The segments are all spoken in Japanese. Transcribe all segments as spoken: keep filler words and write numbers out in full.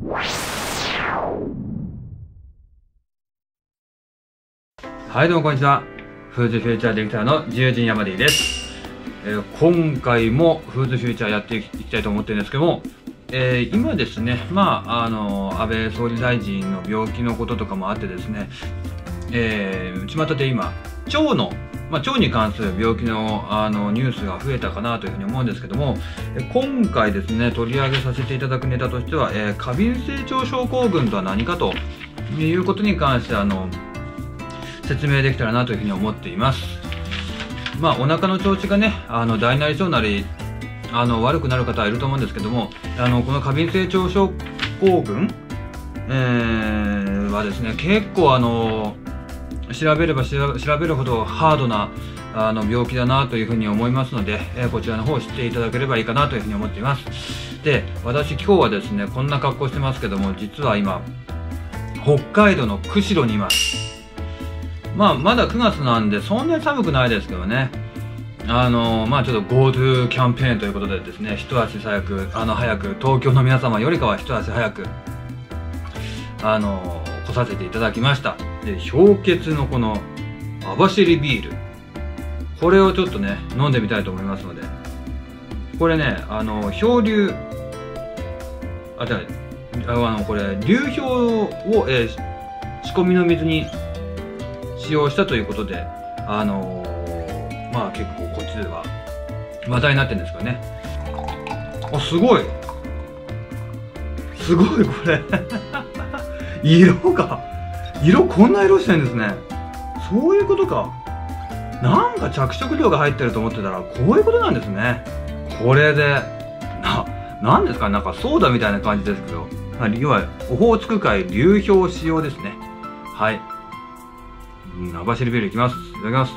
はい、どうもこんにちは。フーズフューチャーディレクターの自由人山 D です。えー、今回もフーズフューチャーやっていきたいと思ってるんですけども、えー、今ですね、まあ、あの、安倍総理大臣の病気のこととかもあってですね、えー、巷で今、腸の、まあ、腸に関する病気の、あのニュースが増えたかなというふうに思うんですけども、今回ですね、取り上げさせていただくネタとしては、えー、過敏性腸症候群とは何かということに関してあの説明できたらなというふうに思っています。まあ、お腹の調子がね、あの大なり小なりあの悪くなる方はいると思うんですけども、あのこの過敏性腸症候群、えー、はですね、結構あの調べれば調べるほどハードなあの病気だなというふうに思いますので、えー、こちらの方を知っていただければいいかなというふうに思っています。で、私今日はですね、こんな格好してますけども、実は今北海道の釧路にいます。まあ、まだくがつなんでそんなに寒くないですけどね、あのまあちょっと GoTo キャンペーンということでですね、一足早くあの早く東京の皆様よりかは一足早くあの来させていただきました。で、氷結のこの網走ビール、これをちょっとね飲んでみたいと思いますので、これね、あの漂流あじゃああのこれ流氷を、えー、仕込みの水に使用したということで、あのー、まあ結構こっちでは話題になってるんですけどね。あ、すごいすごいこれ色が色こんな色してるんですね。そういうことか。なんか着色料が入ってると思ってたらこういうことなんですね。これでな、なんですか、なんかソーダみたいな感じですけど、要はオホーツク海流氷使用ですね。はい、うん、網走ビールいきます。いただきます。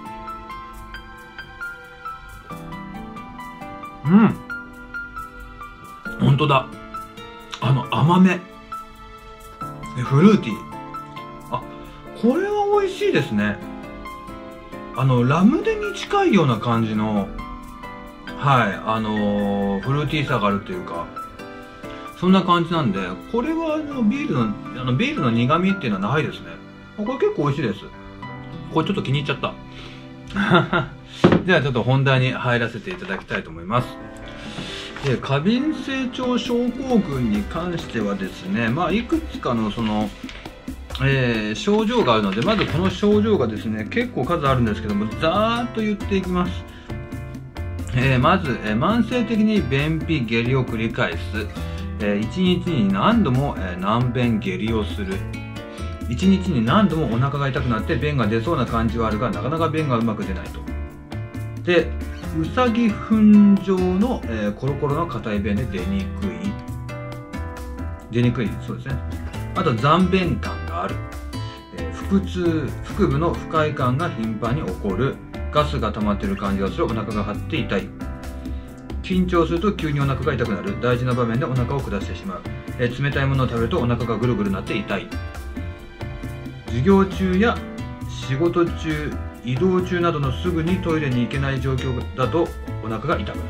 うん、本当だ、あの甘め、フルーティー、あ、これは美味しいですね。あのラムネに近いような感じの、はい、あのー、フルーティーさがあるというか、そんな感じなんで、これはあのビールのあのビールの苦味っていうのはないですね。これ結構美味しいです。これちょっと気に入っちゃったではちょっと本題に入らせていただきたいと思います。で、過敏性腸症候群に関してはですね、まあいくつかのその、えー、症状があるので、まずこの症状がですね結構数あるんですけども、ざーっと言っていきます。えー、まず、えー、慢性的に便秘下痢を繰り返す、えー、いちにちに何度も、えー、軟便下痢をする、いちにちに何度もお腹が痛くなって便が出そうな感じはあるがなかなか便がうまく出ないと。で、うさぎ糞状の、えー、コロコロの硬い便で出にくい出にくいそうですね。あと残便感がある、えー、腹痛、腹部の不快感が頻繁に起こる、ガスが溜まっている感じがする、お腹が張って痛い、緊張すると急にお腹が痛くなる、大事な場面でお腹を下してしまう、えー、冷たいものを食べるとお腹がぐるぐるなって痛い、授業中や仕事中、移動中などのすぐにトイレに行けない状況だとお腹が痛くなる、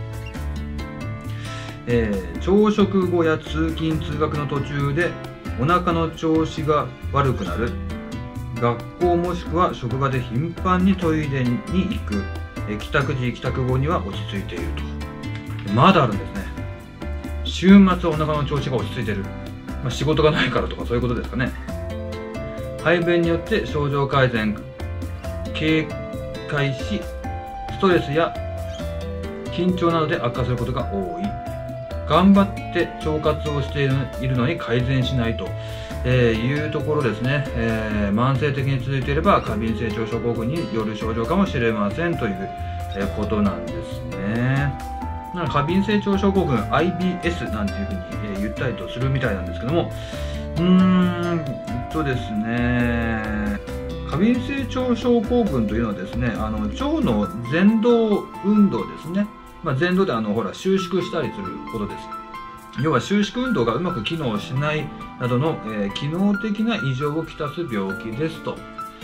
えー、朝食後や通勤通学の途中でお腹の調子が悪くなる、学校もしくは職場で頻繁にトイレに行く、えー、帰宅時帰宅後には落ち着いていると。まだあるんですね。週末はお腹の調子が落ち着いている、まあ、仕事がないからとかそういうことですかね。排便によって症状改善、警戒し、ストレスや緊張などで悪化することが多い、頑張って腸活をしているのに改善しないと、えー、いうところですね。えー、慢性的に続いていれば過敏性腸症候群による症状かもしれませんという、えー、ことなんですね。なんか過敏性腸症候群 アイビーエス なんていうふうに、えー、言ったりとするみたいなんですけども、うーんとですね、過敏性腸症候群というのはですね、あの腸の蠕動運動ですね。まあ、蠕動であのほら収縮したりすることです。要は収縮運動がうまく機能しないなどの、えー、機能的な異常をきたす病気ですと。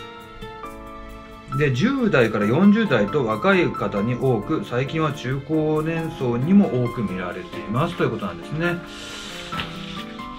で、じゅう代からよんじゅう代と若い方に多く、最近は中高年層にも多く見られていますということなんですね。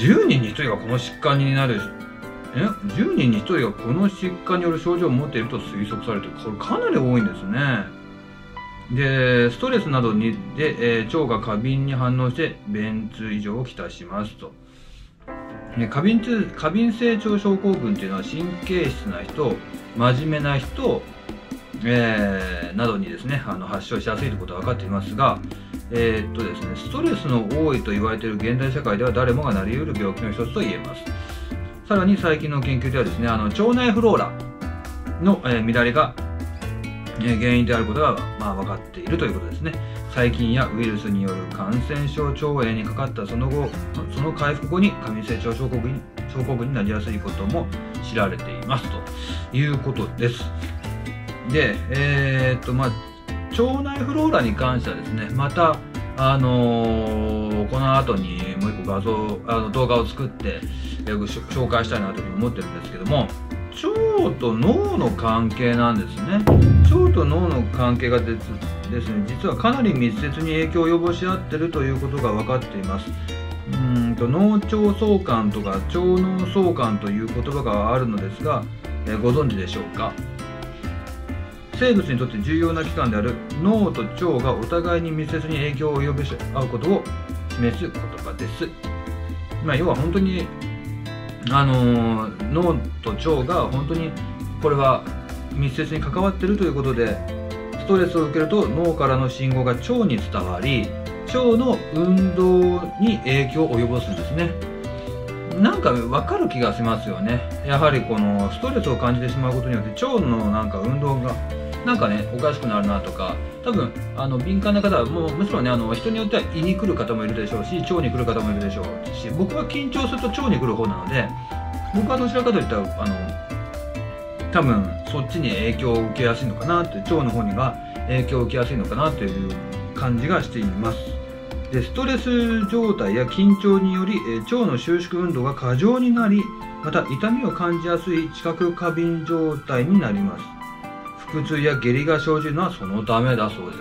じゅうにんにひとりがこの疾患になる、えじゅうにんにひとりがこの疾患による症状を持っていると推測されている。これかなり多いんですね。で、ストレスなどにで、えー、腸が過敏に反応して便通異常をきたしますと。ね、過敏痛、過敏性腸症候群っていうのは神経質な人、真面目な人、えー、などにですね、あの発症しやすいということは分かっていますが、えー、っとですね、ストレスの多いと言われている現代社会では誰もがなり得る病気の一つと言えます。さらに最近の研究ではですね、あの腸内フローラの、えー、乱れが、えー、原因であることが、まあ、分かっているということですね。細菌やウイルスによる感染症腸炎にかかったその後、その回復後に過敏性腸症候群に症候群になりやすいことも知られていますということです。で、えー、っとまあ腸内フローラに関してはですね、またあのー、この後にもう一個画像あの動画を作って、えー、紹介したいなというふうに思ってるんですけども、腸と脳の関係なんですね。腸と脳の関係がですですね、実はかなり密接に影響を及ぼし合っているということが分かっています。うーんと脳腸相関とか腸脳相関という言葉があるのですが、えー、ご存知でしょうか。生物にとって重要な器官である脳と腸がお互いに密接に影響を及ぼし合うことを示す言葉です。まあ、要は本当に、あのー、脳と腸が本当にこれは密接に関わっているということで、ストレスを受けると脳からの信号が腸に伝わり、腸の運動に影響を及ぼすんですね。なんか分かる気がしますよね。やはりこのストレスを感じてしまうことによって腸のなんか運動がなんかねおかしくなるなとか、多分あの敏感な方はもうむしろね、あの人によっては胃に来る方もいるでしょうし、腸に来る方もいるでしょうし、僕は緊張すると腸に来る方なので、僕はどちらかといったらあの多分そっちに影響を受けやすいのかなって、腸の方にが影響を受けやすいのかなという感じがしています。で、ストレス状態や緊張により、え腸の収縮運動が過剰になり、また痛みを感じやすい知覚過敏状態になります。腹痛や下痢が生じるのはそのためだそうです。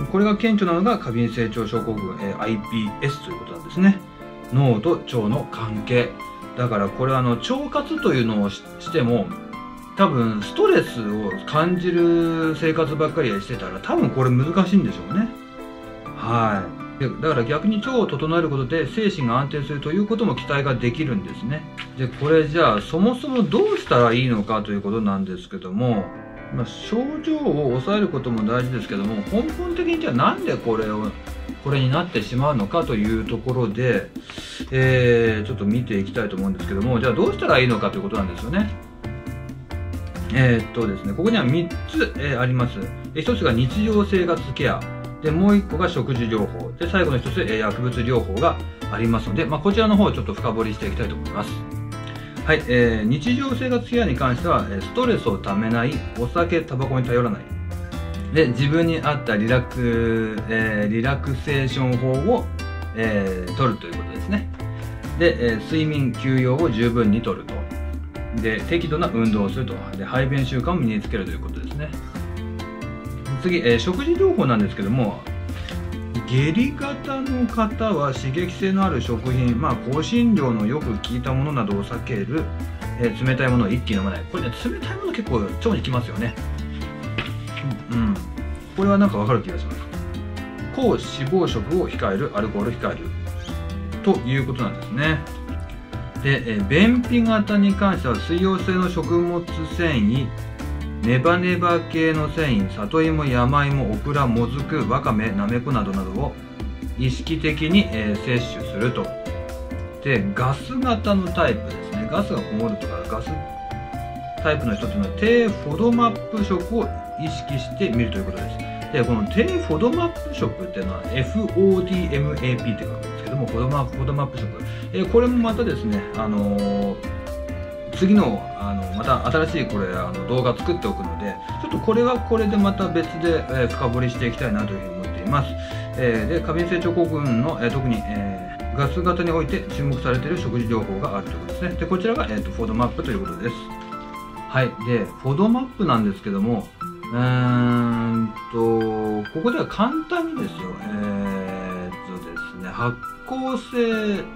これが顕著なのが過敏性腸症候群、え アイピーエス ということなんですね。脳と腸の関係だから、これはあの腸活というのを し, しても多分ストレスを感じる生活ばっかりしてたら多分これ難しいんでしょうね。はい。でだから逆に腸を整えることで精神が安定するということも期待ができるんですね。でこれじゃあそもそもどうしたらいいのかということなんですけども、まあ、症状を抑えることも大事ですけども、根本的にじゃあなんでこれをこれになってしまうのかというところで、えー、ちょっと見ていきたいと思うんですけども、じゃあどうしたらいいのかということなんですよね。えー、っとですね、ここにはみっつ、えー、あります。ひとつが日常生活ケアで、もういっこが食事療法で、最後のひとつ、えー、薬物療法がありますので、まあ、こちらの方をちょっと深掘りしていきたいと思います。はい、えー、日常生活ケアに関しては、ストレスをためない、お酒タバコに頼らないで、自分に合ったリラク、えー、リラクセーション法を、えー、取るということですね。で、えー、睡眠休養を十分に取ると。で、適度な運動をすると。で、排便習慣を身につけるということですね。次、えー、食事療法なんですけども、下痢型の方は刺激性のある食品、まあ、香辛料のよく効いたものなどを避ける、えー、冷たいものを一気に飲まない。これね、冷たいもの結構腸にきますよね。うん、これはなんかわかる気がします。高脂肪食を控える、アルコールを控えるということなんですね。で、え便秘型に関しては水溶性の食物繊維、ネバネバ系の繊維、里芋、山芋、オクラ、もずく、わかめ、なめこなどなどを意識的に、えー、摂取すると。で、ガス型のタイプですね。ガスがこもるとかガスタイプの人というのは低フォドマップ食を意識してみるということです。で、この低フォドマップ食っていうのは エフオーディーエムエーピー って書くんですけども、フォドマップ、フォドマップ食、えー、これもまたですね、あのー、次のあのまた新しいこれあの動画作っておくので、ちょっとこれはこれでまた別で、えー、深掘りしていきたいなというふうに思っています。えー、で、過敏性腸症候群の、えー、特に、えー、ガス型において注目されている食事療法があるということですね。で、こちらが、えーと、フォドマップということです。はい。で、フォドマップなんですけども、うーんと、ここでは簡単にですよ、えー、っとですね、発酵性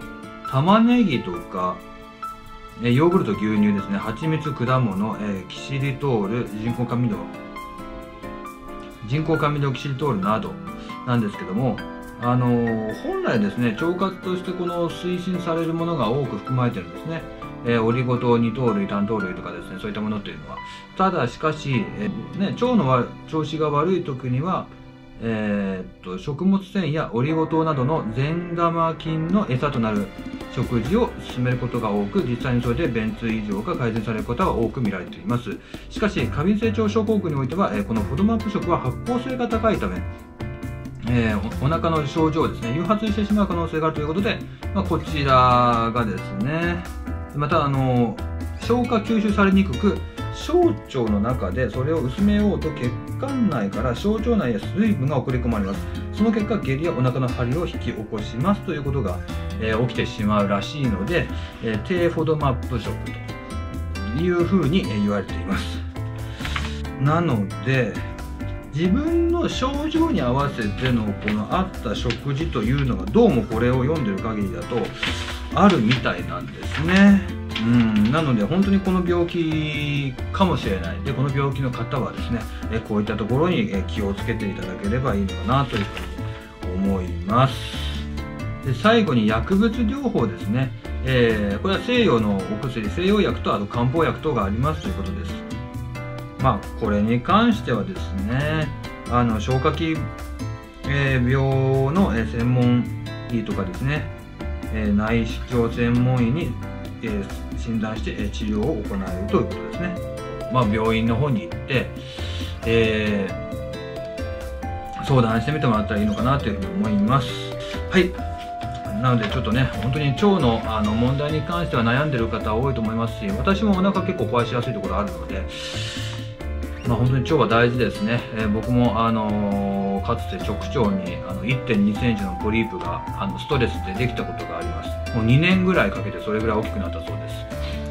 玉ねぎとか、えヨーグルト、牛乳ですね、蜂蜜、果物、えー、キシリトール、人工甘味料、人工甘味料キシリトールなどなんですけども、あのー、本来ですね、腸活としてこの推進されるものが多く含まれてるんですね。えー、オリゴ糖、二糖類、単糖類とかですね、そういったものというのは。ただしかし、えーね、腸の調子が悪い時には、えー、っと食物繊維やオリゴ糖などの善玉菌の餌となる食事を進めることが多く、実際にそれで便通異常が改善されることは多く見られています。しかし過敏性腸症候群においては、えー、このフォドマップ食は発酵性が高いため、えー、お, お腹の症状をですね誘発してしまう可能性があるということで、まあ、こちらがですね、またあの消化吸収されにくく、小腸の中でそれを薄めようと血管内から小腸内へ水分が送り込まれます。その結果、下痢やお腹の張りを引き起こしますということが、えー、起きてしまうらしいので、えー、低フォドマップ食というふうに言われています。なので自分の症状に合わせてのこの合った食事というのが、どうもこれを読んでる限りだとあるみたいなんですね。うんなので本当にこの病気かもしれない。でこの病気の方はですね、えこういったところに気をつけていただければいいのかなというふうに思います。で最後に薬物療法ですね、えー、これは西洋のお薬、西洋薬とあと漢方薬等がありますということです。まあこれに関してはですね、あの消化器、えー、病の専門医とかですね、えー、内視鏡専門医に、えー、診断して治療を行うということですね。まあ病院の方に行って、えー、相談してみてもらったらいいのかなというふうに思います。はい。なのでちょっとね、本当に腸のあの問題に関しては悩んでる方多いと思いますし、私もお腹結構壊しやすいところあるので、まあ、本当に腸は大事ですね。えー、僕も、あのー、かつて直腸にあの いってんにセンチのポリープがあのストレスでできたことがあります。もうにねんぐらいかけてそれぐらい大きくなったそうです。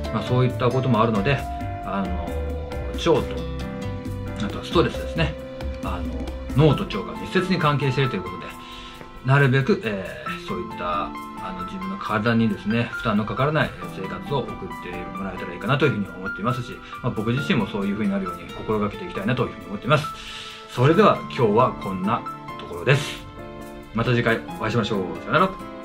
まあ、そういったこともあるので、あのー、腸とあとはストレスですね、あの脳と腸が密接に関係しているということで、なるべく、えー、そういったあの自分の体にですね負担のかからない生活を送ってもらえたらいいかなというふうに思っていますし、まあ、僕自身もそういうふうになるように心がけていきたいなというふうに思っています。それでは今日はこんなところです。また次回お会いしましょう。さよなら。